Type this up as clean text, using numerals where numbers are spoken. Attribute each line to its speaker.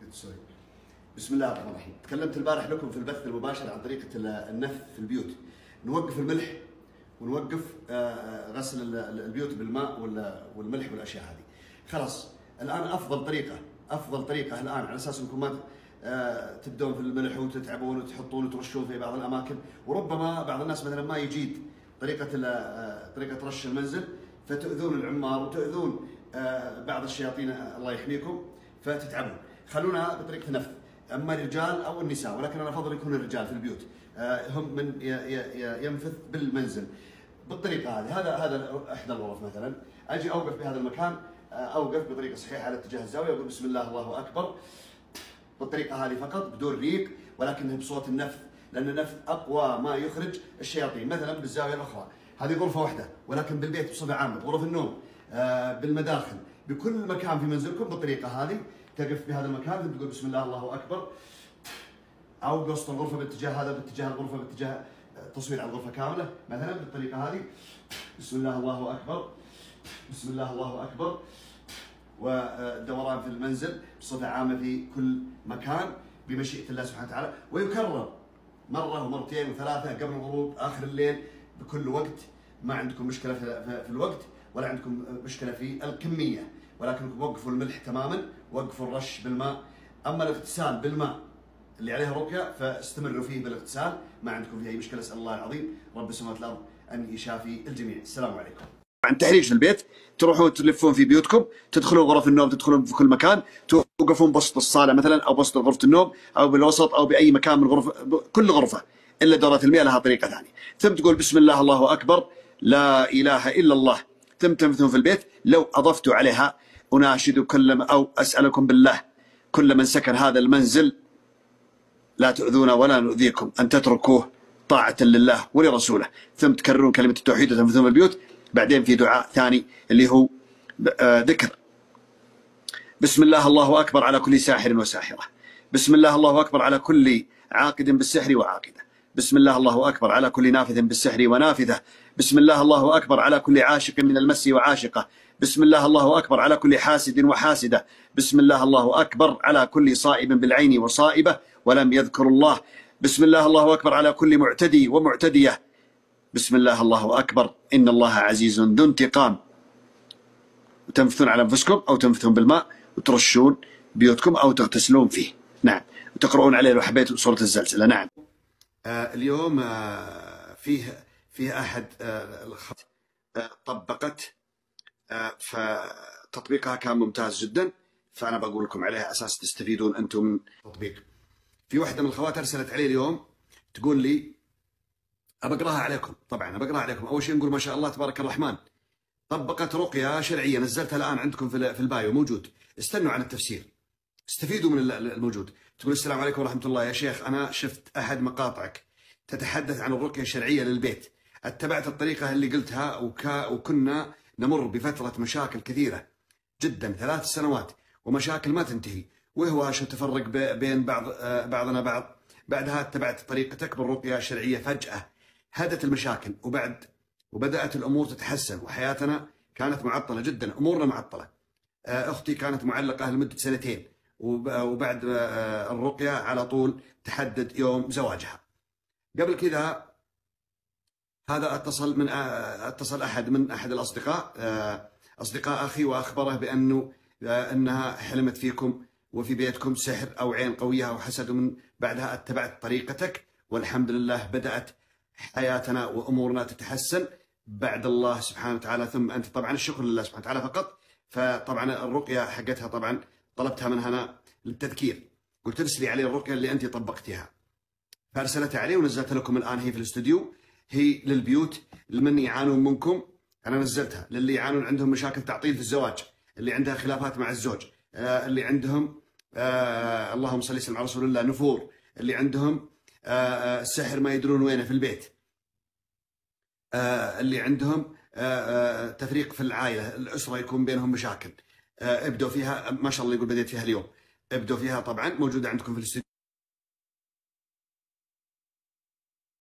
Speaker 1: سوري. بسم الله الرحمن الرحيم. تكلمت البارح لكم في البث المباشر عن طريقة النف في البيوت. نوقف الملح ونوقف غسل البيوت بالماء والملح والاشياء هذه. خلاص الان افضل طريقة الان على اساس انكم ما تبدون في الملح وتتعبون وتحطون وترشون في بعض الاماكن، وربما بعض الناس مثلا ما يجيد طريقة رش المنزل فتؤذون العمار وتؤذون بعض الشياطين الله يحميكم فتتعبون. خلونا بطريقة نف، اما الرجال او النساء، ولكن انا افضل يكون الرجال في البيوت هم من ينفث بالمنزل بالطريقه هذه. هذا احدى الغرف مثلا، اجي اوقف بهذا المكان، اوقف بطريقه صحيحه على اتجاه الزاويه، اقول بسم الله الله اكبر بالطريقه هذه فقط بدون ريق، ولكنه بصوت النفث، لان النفث اقوى ما يخرج الشياطين. مثلا بالزاويه الاخرى هذه غرفه واحده، ولكن بالبيت بصفه عامه، غرف النوم، بالمداخل، بكل مكان في منزلكم بالطريقه هذه تقف بهذا المكان تقول بسم الله الله اكبر، او بوسط الغرفه باتجاه هذا، باتجاه الغرفه، باتجاه تصوير على الغرفه كامله مثلا بالطريقه هذه، بسم الله الله اكبر، بسم الله الله اكبر، ودوران في المنزل بصفه عامه في كل مكان بمشيئه الله سبحانه وتعالى، ويكرر مره ومرتين وثلاثه قبل الغروب اخر الليل بكل وقت. ما عندكم مشكله في الوقت ولا عندكم مشكله في الكميه، ولكنكم وقفوا الملح تماما، وقفوا الرش بالماء. اما الاغتسال بالماء اللي عليها رقيه فاستمروا فيه بالاغتسال، ما عندكم فيه اي مشكله. اسال الله العظيم رب السماوات والارض ان يشافي الجميع. السلام عليكم. عن تهريج في البيت، تروحون تلفون في بيوتكم، تدخلون غرف النوم، تدخلون في كل مكان، توقفون بوسط الصاله مثلا او بوسط غرفه النوم او بالوسط او باي مكان من غرفه، كل غرفه الا دورات المياه لها طريقه ثانيه. ثم تقول بسم الله الله اكبر، لا اله الا الله، ثم تنفثون في البيت. لو اضفتوا عليها اناشد كل او اسالكم بالله كل من سكن هذا المنزل لا تؤذونا ولا نؤذيكم ان تتركوه طاعة لله ولرسوله، ثم تكررون كلمة التوحيد وتنفذون في البيوت. بعدين في دعاء ثاني اللي هو ذكر بسم الله الله أكبر على كل ساحر وساحرة، بسم الله الله أكبر على كل عاقد بالسحر وعاقدة، بسم الله الله أكبر على كل نافذ بالسحر ونافذة، بسم الله الله أكبر على كل عاشق من المس وعاشقة، بسم الله الله أكبر على كل حاسد وحاسدة، بسم الله الله أكبر على كل صائب بالعين وصائبة ولم يذكر الله، بسم الله الله أكبر على كل معتدي ومعتدية، بسم الله الله أكبر إن الله عزيز ذو انتقام. وتنفثون على أنفسكم أو تنفثون بالماء وترشون بيوتكم أو تغتسلون فيه. نعم. وتقرؤون عليه لو حبيتوا سورة الزلزلة. نعم. اليوم فيه أحد طبقت، فتطبيقها كان ممتاز جدا، فأنا بقول لكم عليها أساس تستفيدون أنتم من تطبيق. في واحدة من الأخوات أرسلت علي اليوم تقول لي أبقراها عليكم. طبعا أبقراها عليكم. أول شيء نقول ما شاء الله تبارك الرحمن، طبقت رقية شرعية، نزلتها الآن عندكم في البايو موجود، استنوا عن التفسير، استفيدوا من الموجود. تقول السلام عليكم ورحمة الله يا شيخ، أنا شفت أحد مقاطعك تتحدث عن الرقية الشرعية للبيت، اتبعت الطريقة اللي قلتها وكنا نمر بفترة مشاكل كثيرة جدا 3 سنوات ومشاكل ما تنتهي، وهواش وتفرق بين بعضنا بعض. بعدها اتبعت طريقتك بالرقية الشرعية، فجأة هدت المشاكل وبدأت الأمور تتحسن، وحياتنا كانت معطلة جدا، أمورنا معطلة. أختي كانت معلقة لمدة 2 سنين، وبعد الرقية على طول تحدد يوم زواجها. قبل كذا هذا اتصل أحد من الأصدقاء، أصدقاء أخي، وأخبره أنها حلمت فيكم وفي بيتكم سحر أو عين قوية أو حسد، ومن بعدها اتبعت طريقتك، والحمد لله بدأت حياتنا وأمورنا تتحسن بعد الله سبحانه وتعالى. ثم أنت طبعا الشكر لله سبحانه وتعالى فقط. فطبعا الرقية حقتها طبعا طلبتها منها أنا للتذكير، قلت ارسلي علي الرقية اللي أنت طبقتيها، فأرسلتها علي ونزلتها لكم الآن. هي في الاستوديو، هي للبيوت لمن يعانون منكم، أنا نزلتها للي يعانون عندهم مشاكل تعطيل في الزواج، اللي عندها خلافات مع الزوج، اللي عندهم اللهم صل وسلم على رسول الله نفور، اللي عندهم السحر ما يدرون وينه في البيت، اللي عندهم تفريق في العائلة، الأسرة يكون بينهم مشاكل، ابدوا فيها ما شاء الله. يقول بديت فيها اليوم، ابدوا فيها طبعا، موجودة عندكم في الاستوديو.